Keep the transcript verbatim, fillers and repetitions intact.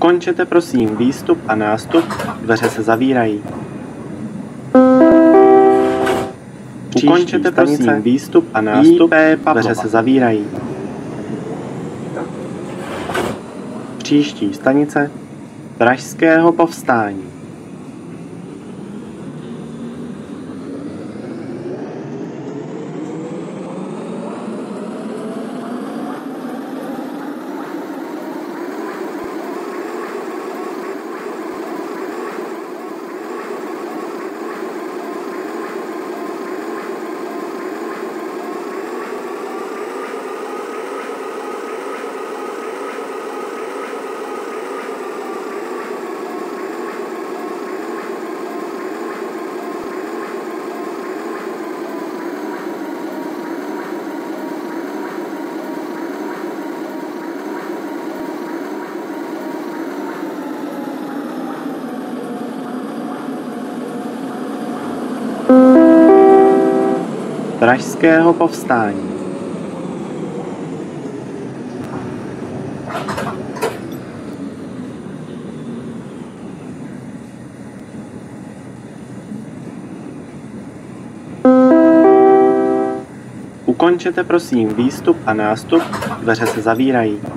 Ukončete prosím výstup a nástup, dveře se zavírají. Ukončete prosím výstup a nástup, dveře se zavírají. Příští stanice Pražského povstání. Pražského povstání. Ukončete prosím výstup a nástup, dveře se zavírají.